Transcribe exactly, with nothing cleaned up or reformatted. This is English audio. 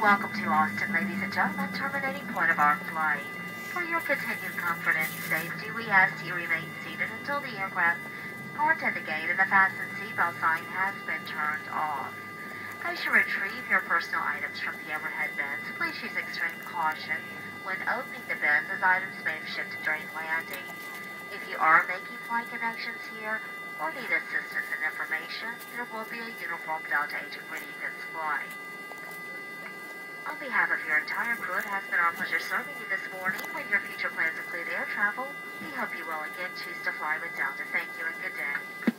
Welcome to Austin, ladies and gentlemen, terminating point of our flight. For your continued comfort and safety, we ask that you remain seated until the aircraft parked at the gate and the fasten seatbelt sign has been turned off. As you retrieve your personal items from the overhead bins, please use extreme caution when opening the bins, as items may have shifted during landing. If you are making flight connections here or need assistance and information, there will be a uniformed Delta agent greeting this flight. On behalf of your entire crew, it has been our pleasure serving you this morning. When your future plans include air travel, we hope you will again choose to fly with Delta. Thank you and good day.